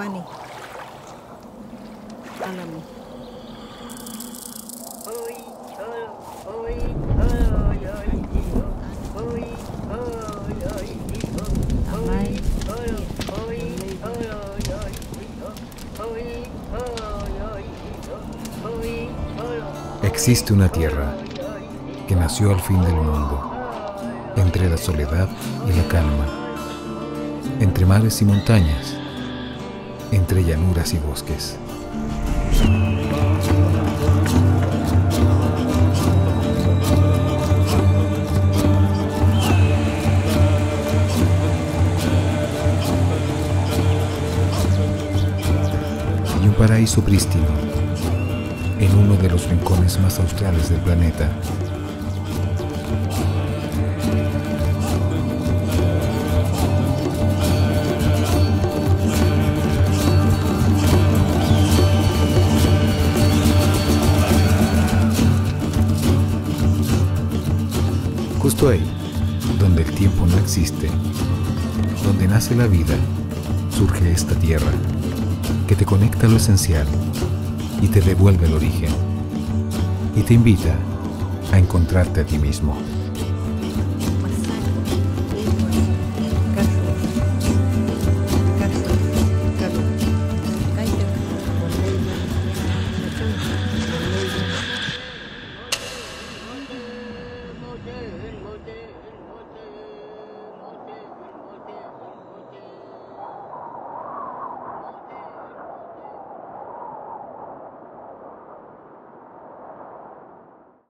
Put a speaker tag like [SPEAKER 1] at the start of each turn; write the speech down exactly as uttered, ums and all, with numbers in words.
[SPEAKER 1] Giovanni. Alam mo.
[SPEAKER 2] Existe una tierra que nació al fin del mundo, entre la soledad y la calma, entre mares y montañas, entre llanuras y bosques. Y un paraíso prístino en uno de los rincones más australes del planeta. Justo ahí, donde el tiempo no existe, donde nace la vida, surge esta tierra que te conecta a lo esencial y te devuelve el origen, y te invita a encontrarte a ti mismo.